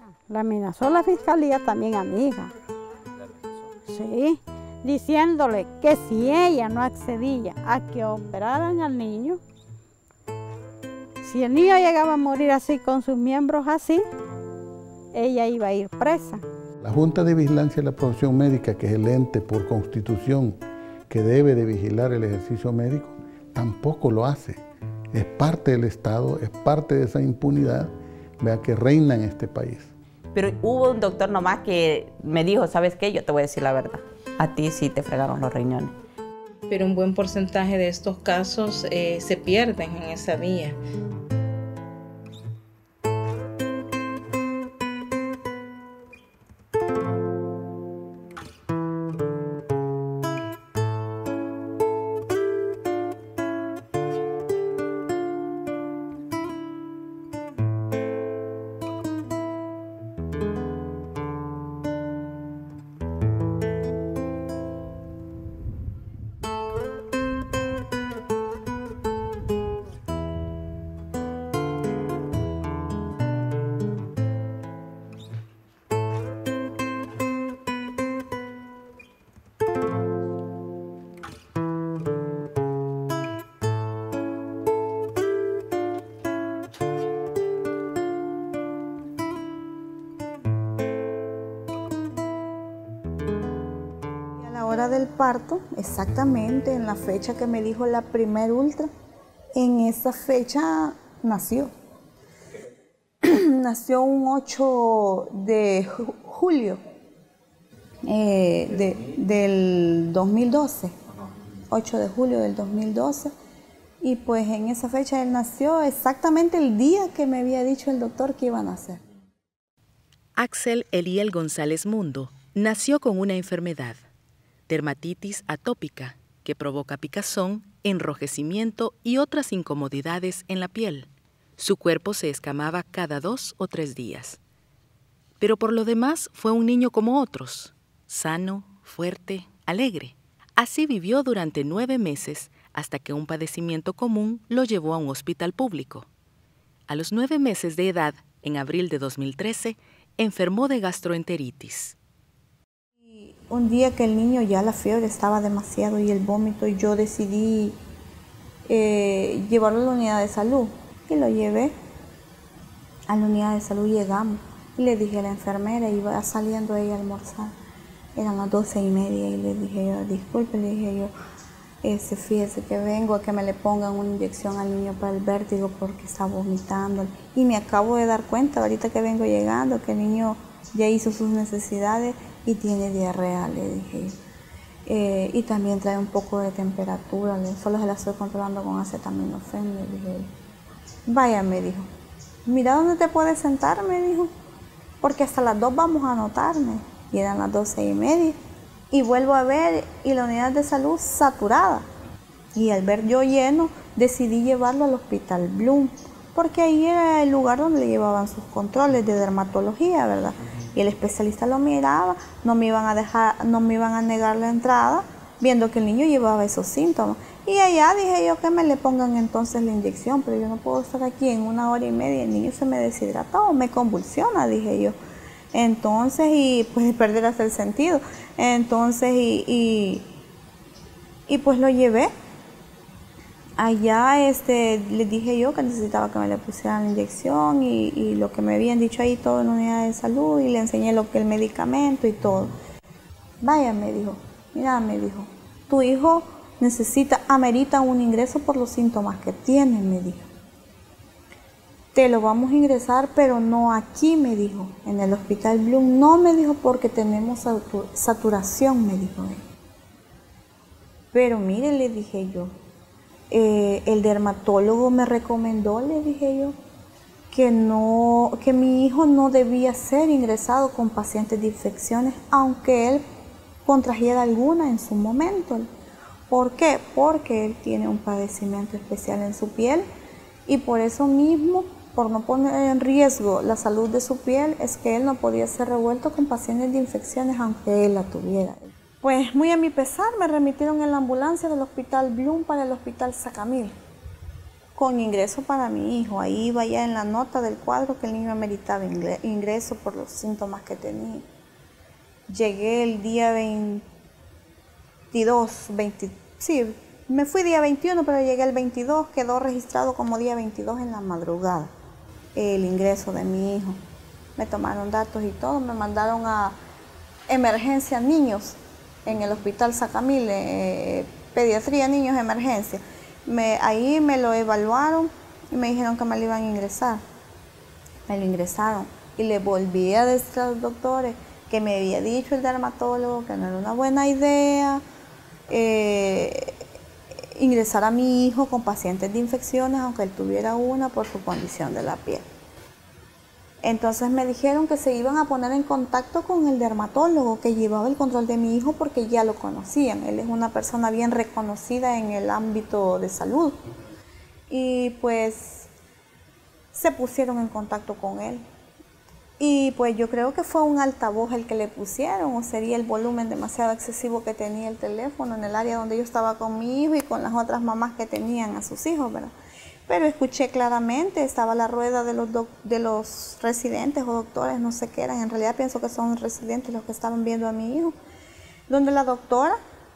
La amenazó la fiscalía también a mi hija. Sí, diciéndole que si ella no accedía a que operaran al niño, si el niño llegaba a morir así con sus miembros así, ella iba a ir presa. La Junta de Vigilancia de la Profesión Médica, que es el ente por constitución que debe de vigilar el ejercicio médico, tampoco lo hace. Es parte del Estado, es parte de esa impunidad, vea, que reina en este país. Pero hubo un doctor nomás que me dijo, ¿sabes qué? Yo te voy a decir la verdad. A ti sí te fregaron los riñones. Pero un buen porcentaje de estos casos se pierden en esa vía. Del parto, exactamente en la fecha que me dijo la primer ultra, en esa fecha nació. Nació un 8 de julio del 2012, 8 de julio del 2012, y pues en esa fecha él nació exactamente el día que me había dicho el doctor que iba a nacer. Axel Eliel González Mundo nació con una enfermedad, dermatitis atópica, que provoca picazón, enrojecimiento y otras incomodidades en la piel. Su cuerpo se escamaba cada 2 o 3 días. Pero por lo demás fue un niño como otros, sano, fuerte, alegre. Así vivió durante 9 meses hasta que un padecimiento común lo llevó a un hospital público. A los 9 meses de edad, en abril de 2013, enfermó de gastroenteritis. Un día que el niño ya la fiebre estaba demasiado y el vómito, y yo decidí llevarlo a la unidad de salud. Y lo llevé a la unidad de salud, llegamos. Y le dije a la enfermera, iba saliendo ella a almorzar. Eran las 12:30 y le dije yo, disculpe, le dije yo, fíjese que vengo a que me le pongan una inyección al niño para el vértigo porque está vomitando. Y me acabo de dar cuenta, ahorita que vengo llegando, que el niño ya hizo sus necesidades y tiene diarrea, le dije. Y también trae un poco de temperatura, solo se la estoy controlando con acetaminofén, le dije. Vaya, me dijo, mira dónde te puedes sentar, me dijo, porque hasta las 2 vamos a anotarme. Y eran las 12:30. Y vuelvo a ver, y la unidad de salud saturada. Y al ver yo lleno, decidí llevarlo al Hospital Bloom, porque ahí era el lugar donde le llevaban sus controles de dermatología, ¿verdad? Y el especialista lo miraba, no me iban a negar la entrada, viendo que el niño llevaba esos síntomas. Y allá dije yo que me le pongan entonces la inyección, pero yo no puedo estar aquí en 1 hora y media, el niño se me deshidrata o me convulsiona, dije yo. Entonces, y pues perder hasta el sentido. Entonces, y pues lo llevé. Allá le dije yo que necesitaba que me le pusieran la inyección y lo que me habían dicho ahí todo en la unidad de salud, y le enseñé lo que el medicamento y todo. Vaya, me dijo, mira, me dijo, tu hijo amerita un ingreso por los síntomas que tiene, me dijo. Te lo vamos a ingresar, pero no aquí, me dijo, en el Hospital Bloom. No, me dijo, porque tenemos saturación, me dijo él. Pero mire, le dije yo, el dermatólogo me recomendó, le dije yo, que mi hijo no debía ser ingresado con pacientes de infecciones, aunque él contrajera alguna en su momento. ¿Por qué? Porque él tiene un padecimiento especial en su piel, y por eso mismo, por no poner en riesgo la salud de su piel, es que él no podía ser revuelto con pacientes de infecciones aunque él la tuviera. Pues muy a mi pesar me remitieron en la ambulancia del Hospital Bloom para el Hospital Sacamil. con ingreso para mi hijo. Ahí iba ya en la nota del cuadro que el niño meritaba ingreso por los síntomas que tenía. Llegué el día 22, sí, me fui día 21, pero llegué el 22, quedó registrado como día 22 en la madrugada el ingreso de mi hijo. Me tomaron datos y todo, me mandaron a emergencia niños en el hospital Sacamil, pediatría niños emergencia. Ahí me lo evaluaron y me dijeron que me lo iban a ingresar. Me lo ingresaron y le volví a decir a los doctores que me había dicho el dermatólogo que no era una buena idea ingresar a mi hijo con pacientes de infecciones, aunque él tuviera una por su condición de la piel. Entonces me dijeron que se iban a poner en contacto con el dermatólogo que llevaba el control de mi hijo porque ya lo conocían. Él es una persona bien reconocida en el ámbito de salud. Y pues se pusieron en contacto con él. Y pues yo creo que fue un altavoz el que le pusieron, o sería el volumen demasiado excesivo que tenía el teléfono en el área donde yo estaba con mi hijo y con las otras mamás que tenían a sus hijos, ¿verdad? Pero escuché claramente, estaba la rueda de los residentes o doctores, no sé qué eran, en realidad pienso que son residentes los que estaban viendo a mi hijo, donde la doctora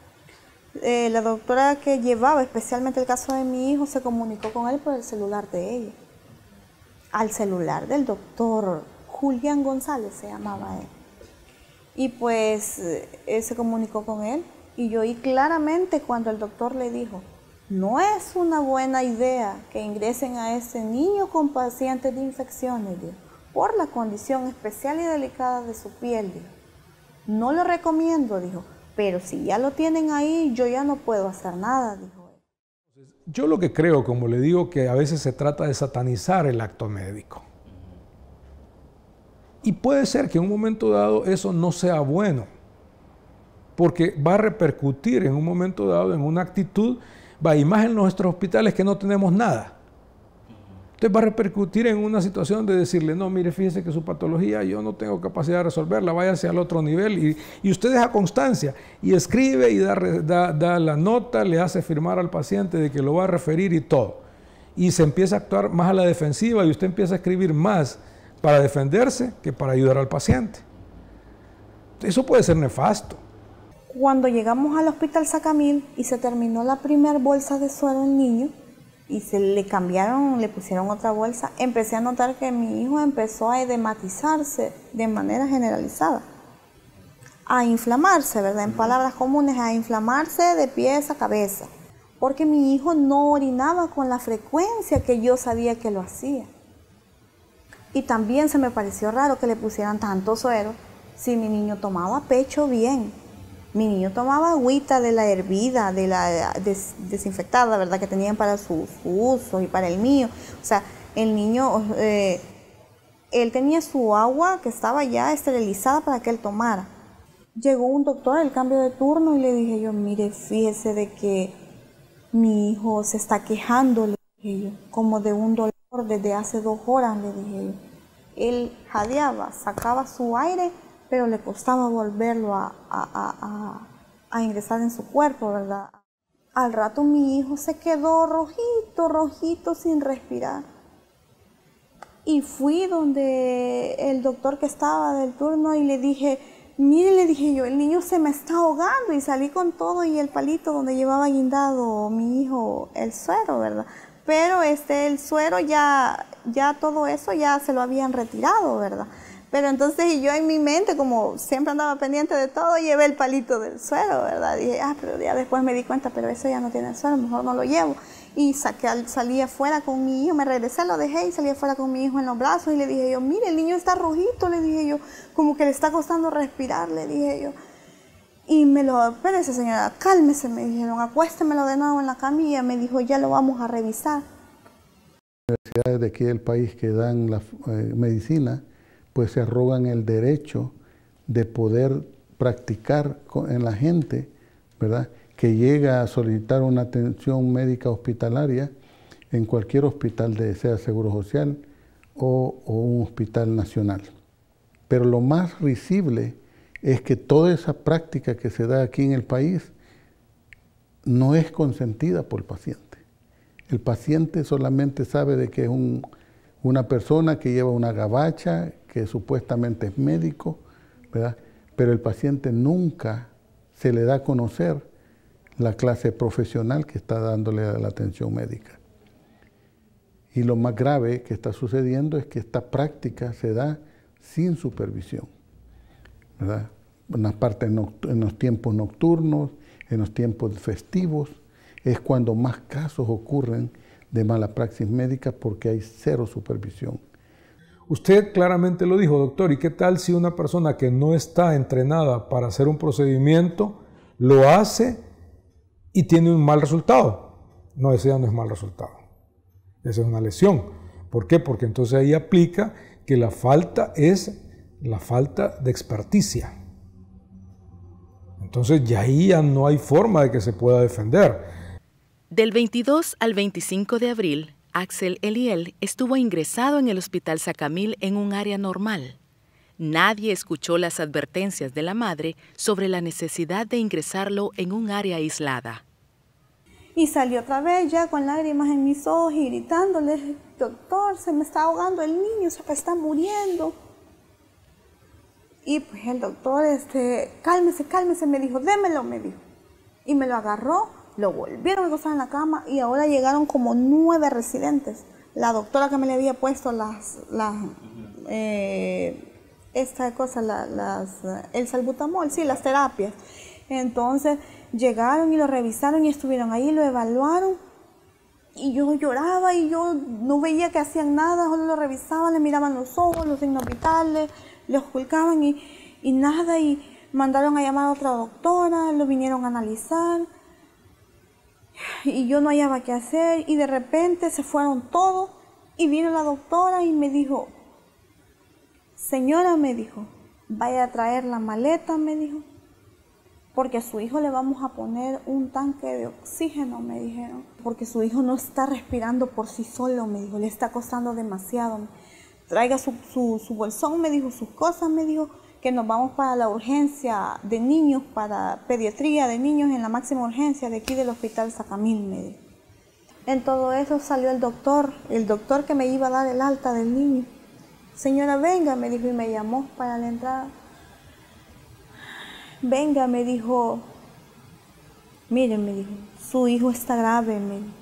que llevaba especialmente el caso de mi hijo se comunicó con él por el celular de ella, al celular del doctor Julián González se llamaba él. Y pues él se comunicó con él y yo oí claramente cuando el doctor le dijo: no es una buena idea que ingresen a ese niño con pacientes de infecciones, dijo, por la condición especial y delicada de su piel, dijo. No lo recomiendo, dijo, pero si ya lo tienen ahí, yo ya no puedo hacer nada, dijo él. Yo lo que creo, como le digo, que a veces se trata de satanizar el acto médico. Y puede ser que en un momento dado eso no sea bueno, porque va a repercutir en un momento dado en una actitud, y más en nuestros hospitales que no tenemos nada. Entonces va a repercutir en una situación de decirle: no, mire, fíjese que su patología yo no tengo capacidad de resolverla, váyase al otro nivel. Y usted deja constancia y escribe y da la nota, le hace firmar al paciente de que lo va a referir y todo. Y se empieza a actuar más a la defensiva y usted empieza a escribir más para defenderse que para ayudar al paciente. Eso puede ser nefasto. Cuando llegamos al hospital Sacamil y se terminó la primera bolsa de suero al niño y se le cambiaron, le pusieron otra bolsa, empecé a notar que mi hijo empezó a edematizarse de manera generalizada, a inflamarse, ¿verdad? En palabras comunes, a inflamarse de pies a cabeza, porque mi hijo no orinaba con la frecuencia que yo sabía que lo hacía. Y también se me pareció raro que le pusieran tanto suero si mi niño tomaba pecho bien. Mi niño tomaba agüita de la hervida, de la desinfectada, ¿verdad? Que tenían para su uso y para el mío. O sea, el niño, él tenía su agua que estaba ya esterilizada para que él tomara. Llegó un doctor al cambio de turno y le dije yo: mire, fíjese de que mi hijo se está quejando, le dije yo, como de un dolor desde hace 2 horas, le dije yo. Él jadeaba, sacaba su aire, pero le costaba volverlo a ingresar en su cuerpo, ¿verdad? Al rato mi hijo se quedó rojito, sin respirar. Y fui donde el doctor que estaba del turno y le dije: mire, le dije yo, el niño se me está ahogando, y salí con todo y el palito donde llevaba guindado mi hijo el suero, ¿verdad? Pero el suero ya todo eso ya se lo habían retirado, ¿verdad? Pero entonces yo en mi mente, como siempre andaba pendiente de todo, llevé el palito del suero, ¿verdad? Dije: pero ya después me di cuenta, pero eso ya no tiene suero, mejor no lo llevo. Y salí afuera con mi hijo, me regresé, lo dejé y salí afuera con mi hijo en los brazos y le dije yo: mire, el niño está rojito, le dije yo, como que le está costando respirar, le dije yo. Y espérese señora, cálmese, me dijeron, acuéstemelo de nuevo en la camilla, me dijo: ya lo vamos a revisar. Las universidades de aquí del país que dan la medicina, pues se arrogan el derecho de poder practicar en la gente, ¿verdad?, que llega a solicitar una atención médica hospitalaria en cualquier hospital, sea Seguro Social o un hospital nacional. Pero lo más risible es que toda esa práctica que se da aquí en el país no es consentida por el paciente. El paciente solamente sabe de que es una persona que lleva una gabacha, que supuestamente es médico, ¿verdad? Pero el paciente nunca se le da a conocer la clase profesional que está dándole la atención médica. Y lo más grave que está sucediendo es que esta práctica se da sin supervisión, ¿verdad? En los tiempos nocturnos, en los tiempos festivos, es cuando más casos ocurren de mala praxis médica porque hay cero supervisión. Usted claramente lo dijo, doctor, ¿y qué tal si una persona que no está entrenada para hacer un procedimiento lo hace y tiene un mal resultado? No, ese ya no es mal resultado, esa es una lesión. ¿Por qué? Porque entonces ahí aplica que la falta es la falta de experticia. Entonces ya ahí ya no hay forma de que se pueda defender. Del 22 al 25 de abril, Axel Eliel estuvo ingresado en el Hospital Sacamil en un área normal. Nadie escuchó las advertencias de la madre sobre la necesidad de ingresarlo en un área aislada. Y salí otra vez ya con lágrimas en mis ojos y gritándole, doctor, se me está ahogando el niño, se me está muriendo. Y pues el doctor, cálmese, cálmese, me dijo, démelo, me dijo. Y me lo agarró, lo volvieron a acostar en la cama y ahora llegaron como 9 residentes. La doctora que me le había puesto el salbutamol, sí, las terapias. Entonces llegaron y lo revisaron y estuvieron ahí, lo evaluaron. Y yo lloraba y yo no veía que hacían nada, solo lo revisaban, le miraban los ojos, los signos vitales, le ocultaban y nada. Y mandaron a llamar a otra doctora, lo vinieron a analizar. Y yo no hallaba qué hacer y de repente se fueron todos y vino la doctora y me dijo, señora, me dijo, vaya a traer la maleta, me dijo, porque a su hijo le vamos a poner un tanque de oxígeno, me dijeron, porque su hijo no está respirando por sí solo, me dijo, le está costando demasiado. Traiga su bolsón, me dijo, sus cosas, me dijo, que nos vamos para la urgencia de niños, para pediatría de niños en la máxima urgencia de aquí del Hospital Sacamil, me dijo. En todo eso salió el doctor que me iba a dar el alta del niño. Señora, venga, me dijo, y me llamó para la entrada. Venga, me dijo, mire, me dijo, su hijo está grave, me dijo.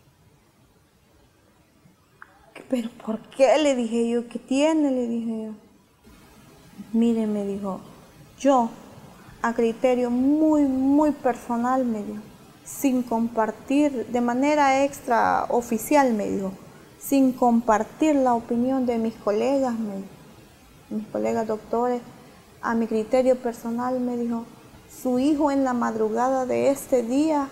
¿Pero por qué? Le dije yo, ¿qué tiene? Le dije yo. Mire, me dijo, yo, a criterio muy, muy personal, me dijo, sin compartir, de manera extraoficial, me dijo, sin compartir la opinión de mis colegas, mis colegas doctores, a mi criterio personal, me dijo, su hijo en la madrugada de este día,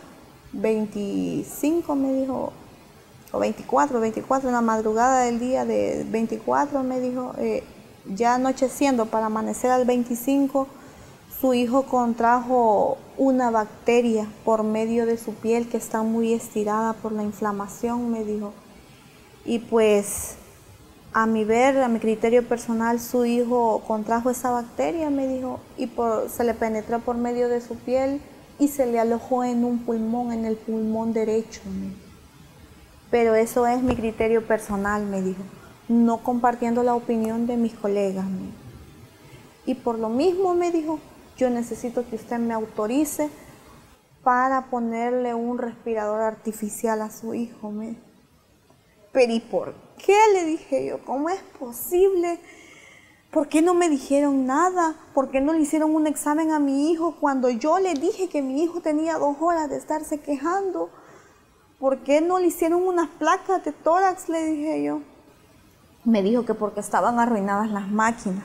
25, me dijo, o 24, en la madrugada del día de 24, me dijo, ya anocheciendo para amanecer al 25, su hijo contrajo una bacteria por medio de su piel que está muy estirada por la inflamación, me dijo. Y pues a mi criterio personal, su hijo contrajo esa bacteria, me dijo, y se le penetró por medio de su piel y se le alojó en un pulmón, en el pulmón derecho. Pero eso es mi criterio personal, me dijo, no compartiendo la opinión de mis colegas. Y por lo mismo, me dijo, yo necesito que usted me autorice para ponerle un respirador artificial a su hijo. Pero ¿y por qué? Le dije yo, ¿cómo es posible? ¿Por qué no me dijeron nada? ¿Por qué no le hicieron un examen a mi hijo cuando yo le dije que mi hijo tenía 2 horas de estarse quejando? ¿Por qué no le hicieron unas placas de tórax? Le dije yo. Me dijo que porque estaban arruinadas las máquinas.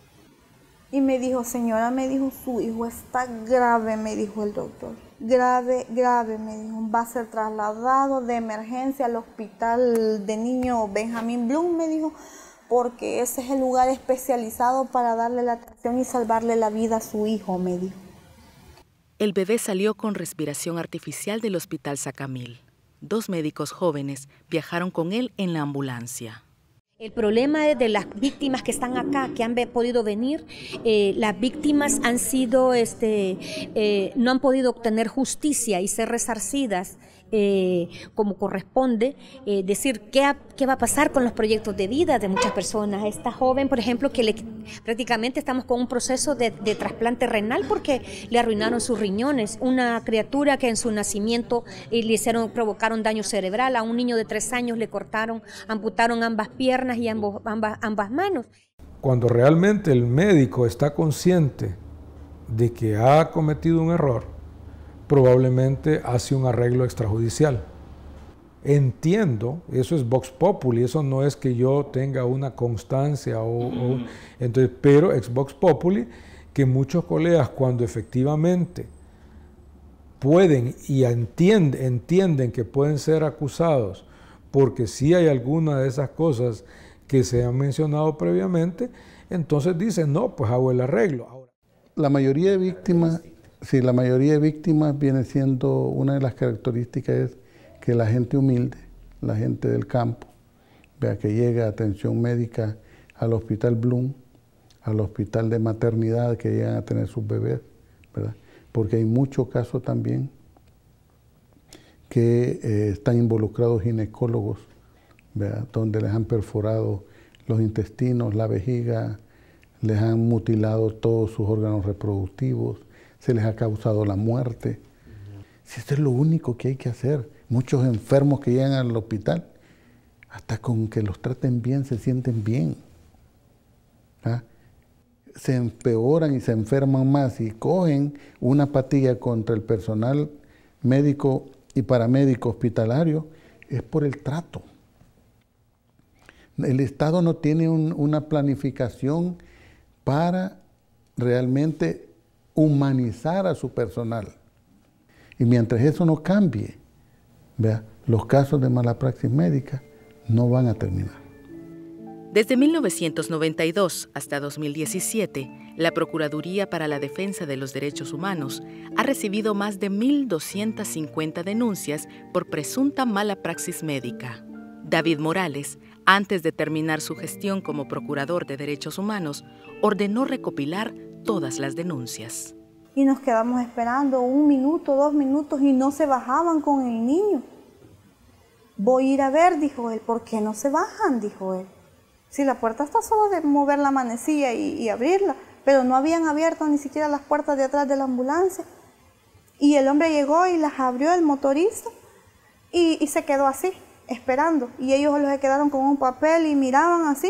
Y me dijo, señora, me dijo, su hijo está grave, me dijo el doctor. Grave, grave, me dijo. Va a ser trasladado de emergencia al hospital de niños Benjamín Bloom, me dijo, porque ese es el lugar especializado para darle la atención y salvarle la vida a su hijo, me dijo. El bebé salió con respiración artificial del Hospital Sacamil. 2 médicos jóvenes viajaron con él en la ambulancia. El problema es de las víctimas que están acá, que han podido venir. Las víctimas han sido, no han podido obtener justicia y ser resarcidas como corresponde, decir qué va a pasar con los proyectos de vida de muchas personas. Esta joven, por ejemplo, que prácticamente estamos con un proceso de trasplante renal porque le arruinaron sus riñones. Una criatura que en su nacimiento provocaron daño cerebral. A un niño de 3 años le amputaron ambas piernas y ambas manos. Cuando realmente el médico está consciente de que ha cometido un error, probablemente hace un arreglo extrajudicial. Entiendo, eso es vox populi, eso no es que yo tenga una constancia entonces, pero es vox populi que muchos colegas, cuando efectivamente pueden y entienden que pueden ser acusados porque sí hay alguna de esas cosas que se han mencionado previamente, entonces dicen, no, pues hago el arreglo. Ahora, la mayoría de víctimas, sí, la mayoría de víctimas viene siendo, una de las características es que la gente humilde, la gente del campo, vea, que llega a atención médica al Hospital Bloom, al hospital de maternidad, que llegan a tener sus bebés, ¿verdad? Porque hay muchos casos también que están involucrados ginecólogos, ¿verdad? Donde les han perforado los intestinos, la vejiga, les han mutilado todos sus órganos reproductivos, se les ha causado la muerte. Si esto es lo único que hay que hacer, muchos enfermos que llegan al hospital, hasta con que los traten bien, se sienten bien. ¿Ah? Se empeoran y se enferman más y cogen una patilla contra el personal médico y paramédico hospitalario, es por el trato. El Estado no tiene una planificación para realmente humanizar a su personal. Y mientras eso no cambie, vea, los casos de mala praxis médica no van a terminar. Desde 1992 hasta 2017, la Procuraduría para la Defensa de los Derechos Humanos ha recibido más de 1.250 denuncias por presunta mala praxis médica. David Morales, antes de terminar su gestión como Procurador de Derechos Humanos, ordenó recopilar todas las denuncias. Y nos quedamos esperando 1 minuto, 2 minutos y no se bajaban con el niño. Voy a ir a ver, dijo él. ¿Por qué no se bajan? Dijo él. Si la puerta está solo de mover la manecilla y abrirla, pero no habían abierto ni siquiera las puertas de atrás de la ambulancia. Y el hombre llegó y las abrió, el motorista, y se quedó así, esperando. Y ellos se quedaron con un papel y miraban así.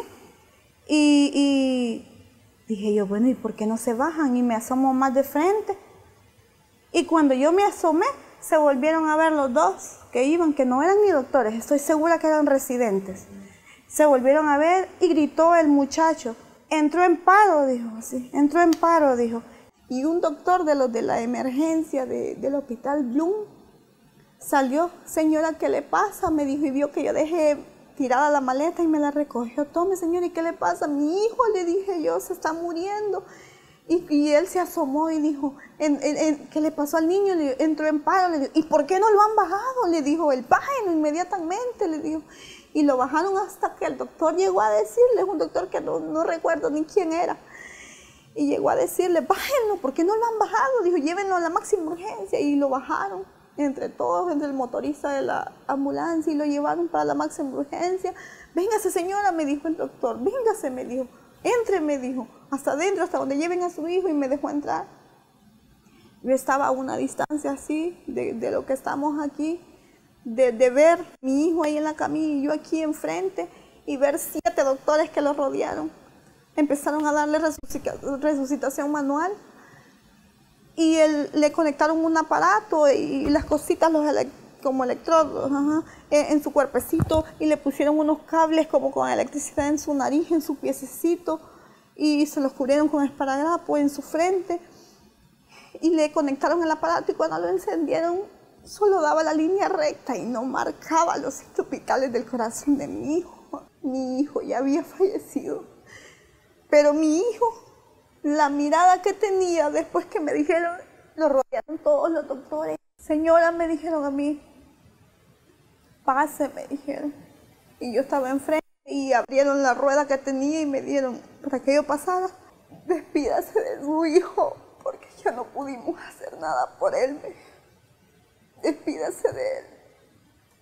Y dije yo, bueno, ¿y por qué no se bajan? Y me asomo más de frente. Y cuando yo me asomé, se volvieron a ver los dos que iban, que no eran ni doctores, estoy segura que eran residentes. Se volvieron a ver y gritó el muchacho, entró en paro, dijo así, entró en paro, dijo. Y un doctor de los de la emergencia del Hospital Bloom salió, señora, ¿qué le pasa? Me dijo, y vio que yo dejé tirada la maleta y me la recogió. Tome, señora, ¿y qué le pasa? Mi hijo, le dije yo, se está muriendo. Y él se asomó y dijo, ¿qué le pasó al niño? Le dijo, entró en paro, le dijo, ¿y por qué no lo han bajado? Le dijo, el bájenlo inmediatamente, le dijo. Y lo bajaron hasta que el doctor llegó a decirle, un doctor que no recuerdo ni quién era, y llegó a decirle, bájenlo, ¿por qué no lo han bajado? Dijo, llévenlo a la máxima urgencia, y lo bajaron entre todos, entre el motorista de la ambulancia, y lo llevaron para la máxima urgencia. Véngase, señora, me dijo el doctor, véngase, me dijo, entre, me dijo, hasta adentro, hasta donde lleven a su hijo, y me dejó entrar. Yo estaba a una distancia así, de lo que estamos aquí, de ver mi hijo ahí en la camilla y yo aquí enfrente, y ver 7 doctores que lo rodearon. Empezaron a darle resucitación manual, y le conectaron un aparato y las cositas, como electrodos, en su cuerpecito, y le pusieron unos cables como con electricidad en su nariz, en su piececito, y se los cubrieron con esparadrapo en su frente, y le conectaron el aparato, y cuando lo encendieron solo daba la línea recta y no marcaba los signos vitales del corazón de mi hijo. Mi hijo ya había fallecido, pero mi hijo, la mirada que tenía después que me dijeron, lo rodearon todos los doctores. Señora, me dijeron a mí, pase, me dijeron. Y yo estaba enfrente y abrieron la rueda que tenía y me dieron para que yo pasara. Despídase de su hijo, porque ya no pudimos hacer nada por él. Despídase de él.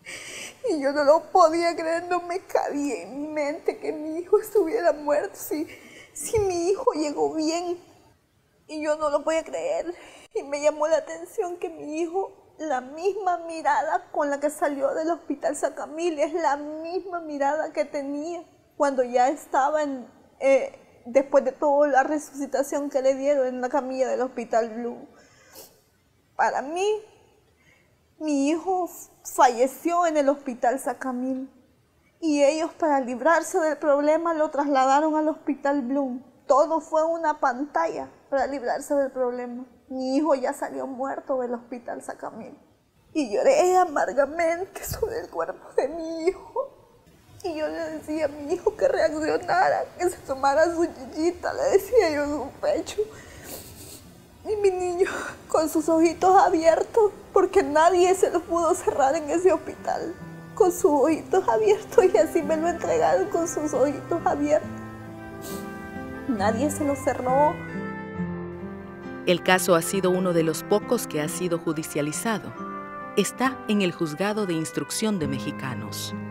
Y yo no lo podía creer, no me cabía en mi mente que mi hijo estuviera muerto. Si mi hijo llegó bien, y yo no lo podía creer. Y me llamó la atención que mi hijo, la misma mirada con la que salió del hospital Sacamil, es la misma mirada que tenía cuando ya estaba después de toda la resucitación que le dieron en la camilla del hospital Blum. Para mí, mi hijo falleció en el hospital Sacamil y ellos, para librarse del problema, lo trasladaron al hospital Blum. Todo fue una pantalla para librarse del problema. Mi hijo ya salió muerto del hospital Sacamil. Y lloré amargamente sobre el cuerpo de mi hijo. Y yo le decía a mi hijo que reaccionara, que se tomara su chichita, le decía yo en su pecho. Y mi niño con sus ojitos abiertos, porque nadie se los pudo cerrar en ese hospital, con sus ojitos abiertos, y así me lo entregaron con sus ojitos abiertos. Nadie se los cerró. El caso ha sido uno de los pocos que ha sido judicializado. Está en el Juzgado de Instrucción de Mexicanos.